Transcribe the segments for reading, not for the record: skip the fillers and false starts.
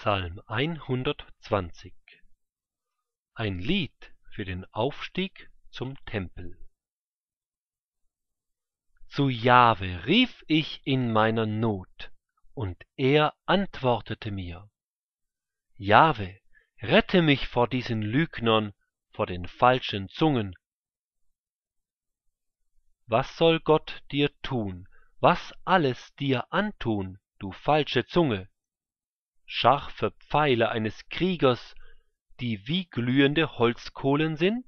Psalm 120. Ein Lied für den Aufstieg zum Tempel. Zu Jahwe rief ich in meiner Not, und er antwortete mir. Jahwe, rette mich vor diesen Lügnern, vor den falschen Zungen. Was soll Gott dir tun, was alles dir antun, du falsche Zunge? Scharfe Pfeile eines Kriegers, die wie glühende Holzkohlen sind?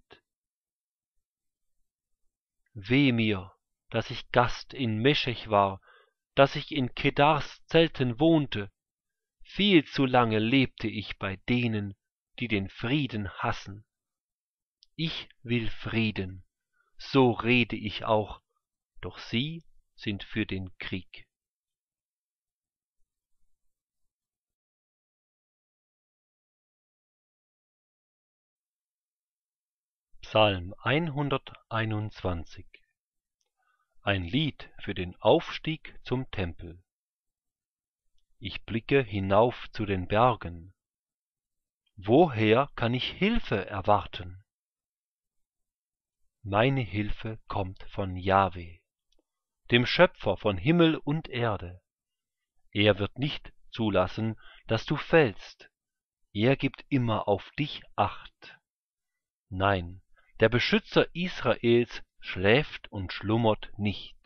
Weh mir, dass ich Gast in Meschech war, dass ich in Kedars Zelten wohnte. Viel zu lange lebte ich bei denen, die den Frieden hassen. Ich will Frieden, so rede ich auch, doch sie sind für den Krieg. Psalm 121. Ein Lied für den Aufstieg zum Tempel. Ich blicke hinauf zu den Bergen. Woher kann ich Hilfe erwarten? Meine Hilfe kommt von Jahwe, dem Schöpfer von Himmel und Erde. Er wird nicht zulassen, dass du fällst. Er gibt immer auf dich Acht. Nein, der Beschützer Israels schläft und schlummert nicht.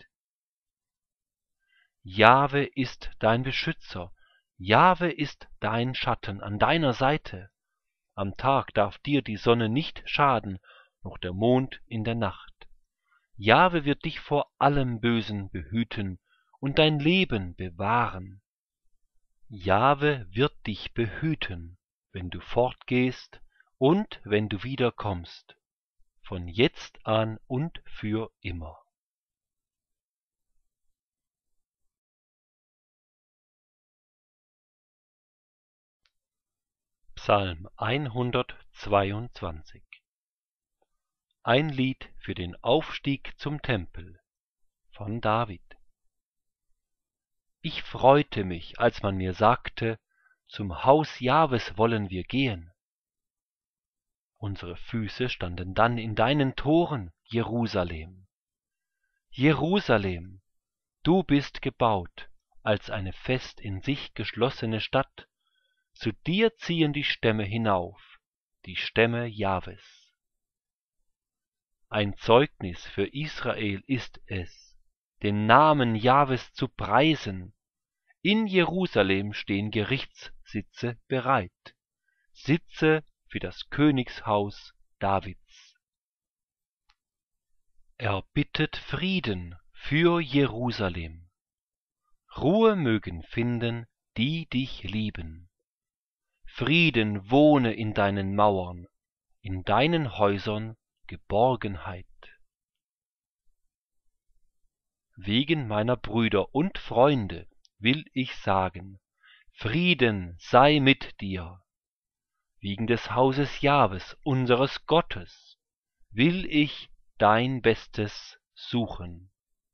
Jahwe ist dein Beschützer, Jahwe ist dein Schatten an deiner Seite. Am Tag darf dir die Sonne nicht schaden, noch der Mond in der Nacht. Jahwe wird dich vor allem Bösen behüten und dein Leben bewahren. Jahwe wird dich behüten, wenn du fortgehst und wenn du wiederkommst, von jetzt an und für immer. Psalm 122. Ein Lied für den Aufstieg zum Tempel von David. Ich freute mich, als man mir sagte, zum Haus Jahwes wollen wir gehen. Unsere Füße standen dann in deinen Toren, Jerusalem. Jerusalem, du bist gebaut als eine fest in sich geschlossene Stadt. Zu dir ziehen die Stämme hinauf, die Stämme Jahwes. Ein Zeugnis für Israel ist es, den Namen Jahwes zu preisen. In Jerusalem stehen Gerichtssitze bereit, Sitze für das Königshaus Davids. Er bittet Frieden für Jerusalem. Ruhe mögen finden, die dich lieben. Frieden wohne in deinen Mauern, in deinen Häusern Geborgenheit. Wegen meiner Brüder und Freunde will ich sagen, Frieden sei mit dir. Wegen des Hauses Jahwes, unseres Gottes, will ich dein Bestes suchen.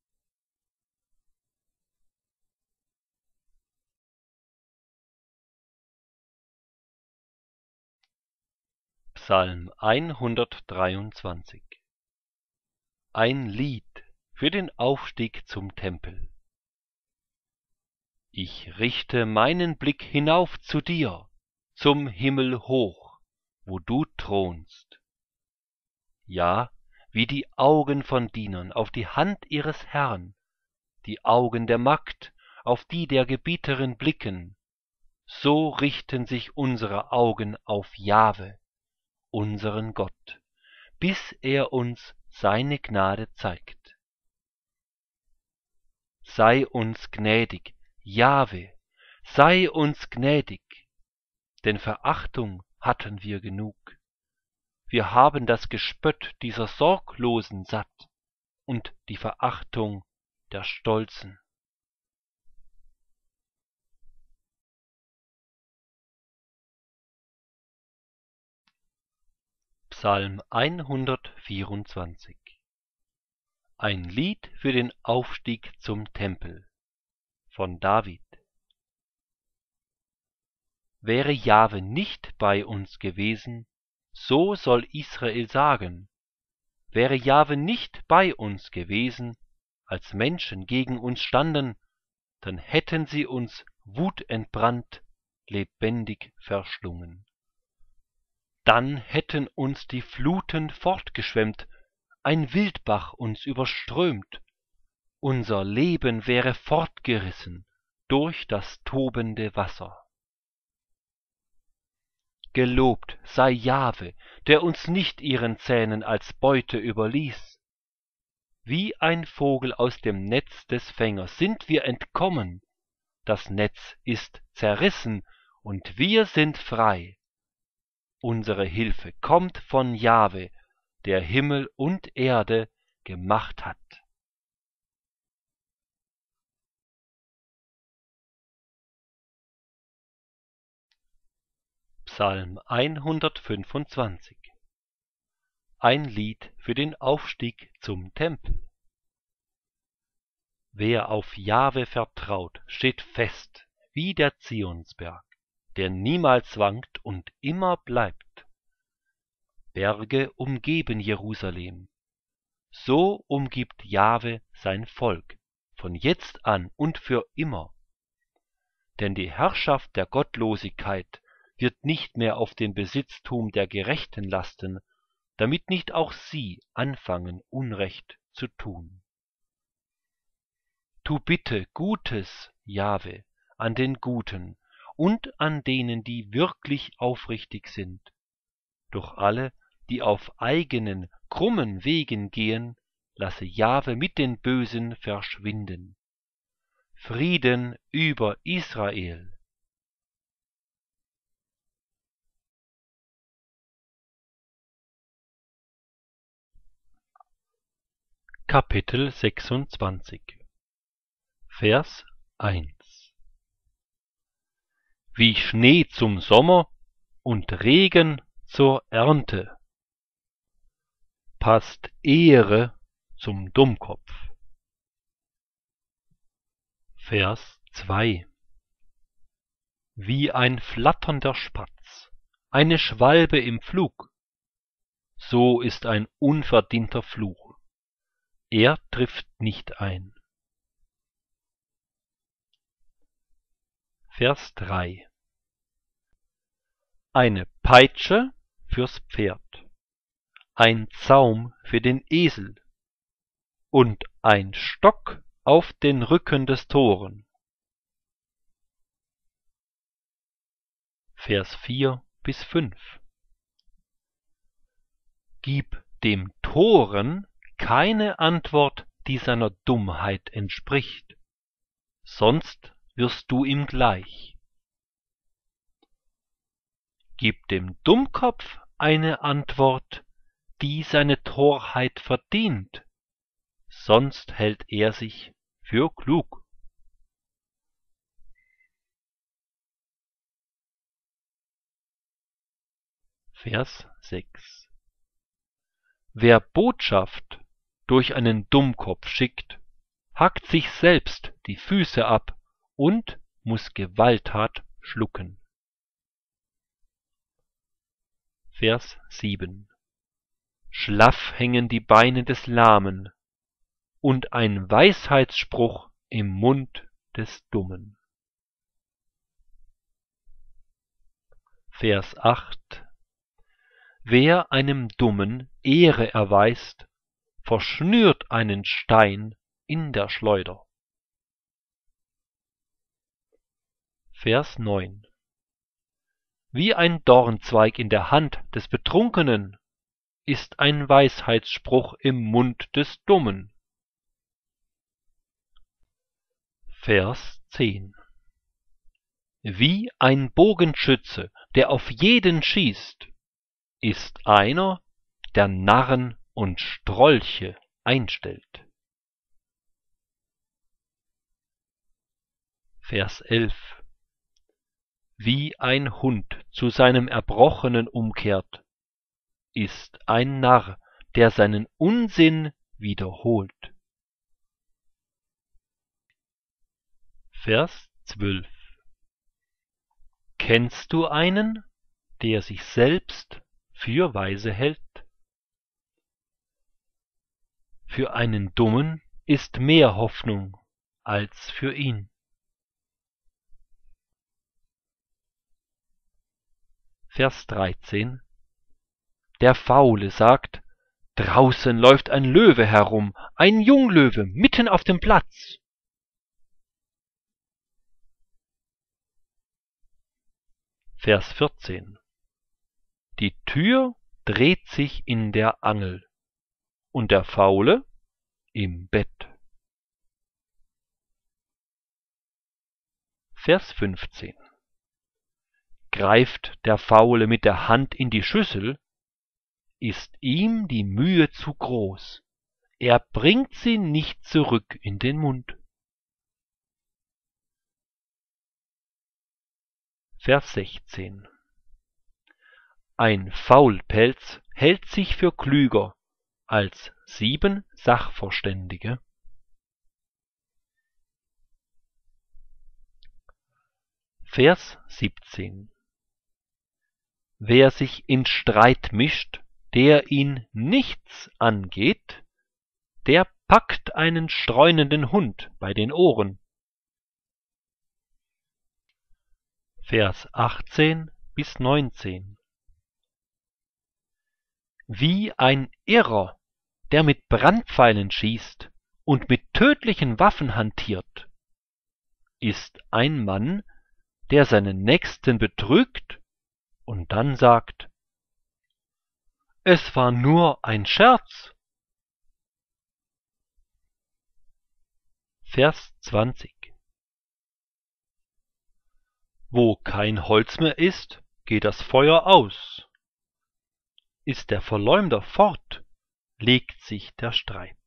Psalm 123. Ein Lied für den Aufstieg zum Tempel. Ich richte meinen Blick hinauf zu dir, zum Himmel hoch, wo du thronst. Ja, wie die Augen von Dienern auf die Hand ihres Herrn, die Augen der Magd auf die der Gebieterin blicken, so richten sich unsere Augen auf Jahwe, unseren Gott, bis er uns seine Gnade zeigt. Sei uns gnädig, Jahwe, sei uns gnädig, denn Verachtung hatten wir genug. Wir haben das Gespött dieser Sorglosen satt und die Verachtung der Stolzen. Psalm 124. Ein Lied für den Aufstieg zum Tempel von David. Wäre Jahwe nicht bei uns gewesen, so soll Israel sagen, wäre Jahwe nicht bei uns gewesen, als Menschen gegen uns standen, dann hätten sie uns wutentbrannt, lebendig verschlungen. Dann hätten uns die Fluten fortgeschwemmt, ein Wildbach uns überströmt, unser Leben wäre fortgerissen durch das tobende Wasser. Gelobt sei Jahwe, der uns nicht ihren Zähnen als Beute überließ. Wie ein Vogel aus dem Netz des Fängers sind wir entkommen, das Netz ist zerrissen und wir sind frei. Unsere Hilfe kommt von Jahwe, der Himmel und Erde gemacht hat. Psalm 125. Ein Lied für den Aufstieg zum Tempel. Wer auf Jahwe vertraut, steht fest wie der Zionsberg, der niemals wankt und immer bleibt. Berge umgeben Jerusalem. So umgibt Jahwe sein Volk, von jetzt an und für immer. Denn die Herrschaft der Gottlosigkeit wird nicht mehr auf dem Besitztum der Gerechten lasten, damit nicht auch sie anfangen, Unrecht zu tun. Tu bitte Gutes, Jahwe, an den Guten und an denen, die wirklich aufrichtig sind. Doch alle, die auf eigenen, krummen Wegen gehen, lasse Jahwe mit den Bösen verschwinden. Frieden über Israel. Kapitel 26, Vers 1. Wie Schnee zum Sommer und Regen zur Ernte passt Ehre zum Dummkopf. Vers 2. Wie ein flatternder Spatz, eine Schwalbe im Flug, so ist ein unverdienter Fluch. Er trifft nicht ein. Vers 3. Eine Peitsche fürs Pferd, ein Zaum für den Esel und ein Stock auf den Rücken des Toren. Vers 4 bis 5. Gib dem Toren keine Antwort, die seiner Dummheit entspricht, sonst wirst du ihm gleich. Gib dem Dummkopf eine Antwort, die seine Torheit verdient, sonst hält er sich für klug. Vers 6. Wer Botschaft durch einen Dummkopf schickt, hackt sich selbst die Füße ab und muß Gewalttat schlucken. Vers 7. Schlaff hängen die Beine des Lahmen und ein Weisheitsspruch im Mund des Dummen. Vers 8. Wer einem Dummen Ehre erweist, verschnürt einen Stein in der Schleuder. Vers 9. Wie ein Dornzweig in der Hand des Betrunkenen ist ein Weisheitsspruch im Mund des Dummen. Vers 10. Wie ein Bogenschütze, der auf jeden schießt, ist einer, der Narren und Strolche einstellt. Vers 11. Wie ein Hund zu seinem Erbrochenen umkehrt, ist ein Narr, der seinen Unsinn wiederholt. Vers 12. Kennst du einen, der sich selbst für weise hält? Für einen Dummen ist mehr Hoffnung als für ihn. Vers 13. Der Faule sagt: Draußen läuft ein Löwe herum, ein Junglöwe mitten auf dem Platz. Vers 14. Die Tür dreht sich in der Angel und der Faule im Bett. Vers 15. Greift der Faule mit der Hand in die Schüssel, ist ihm die Mühe zu groß, er bringt sie nicht zurück in den Mund. Vers 16. Ein Faulpelz hält sich für klüger als 7 Sachverständige. Vers 17. Wer sich in Streit mischt, der ihn nichts angeht, der packt einen streunenden Hund bei den Ohren. Vers 18 bis 19. Wie ein Irrer, der mit Brandpfeilen schießt und mit tödlichen Waffen hantiert, ist ein Mann, der seinen Nächsten betrügt und dann sagt: Es war nur ein Scherz. Vers 20. Wo kein Holz mehr ist, geht das Feuer aus. Ist der Verleumder fort, legt sich der Streit.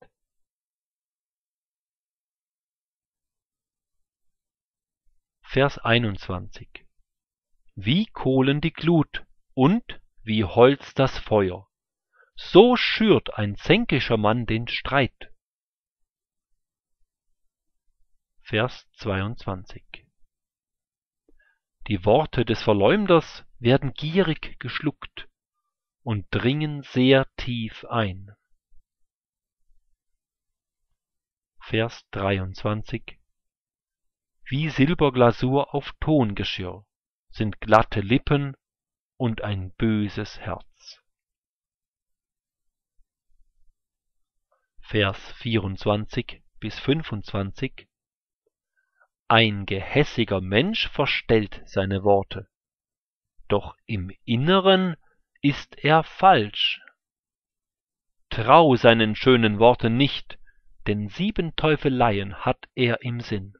Vers 21. Wie Kohlen die Glut und wie Holz das Feuer, so schürt ein zänkischer Mann den Streit. Vers 22. Die Worte des Verleumders werden gierig geschluckt und dringen sehr tief ein. Vers 23. Wie Silberglasur auf Tongeschirr sind glatte Lippen und ein böses Herz. Vers 24 bis 25. Ein gehässiger Mensch verstellt seine Worte, doch im Inneren ist er falsch. Trau seinen schönen Worten nicht, denn 7 Teufeleien hat er im Sinn.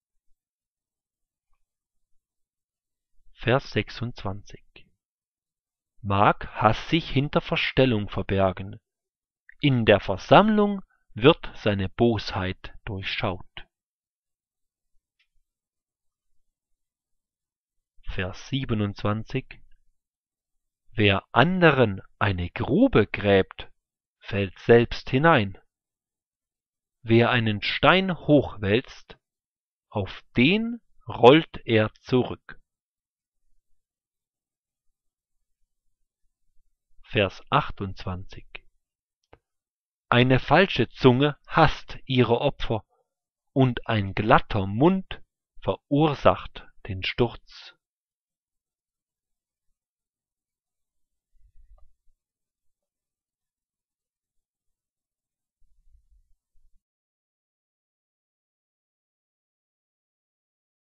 Vers 26. Mag Hass sich hinter Verstellung verbergen, in der Versammlung wird seine Bosheit durchschaut. Vers 27. Wer anderen eine Grube gräbt, fällt selbst hinein. Wer einen Stein hochwälzt, auf den rollt er zurück. Vers 28. Eine falsche Zunge hasst ihre Opfer, und ein glatter Mund verursacht den Sturz.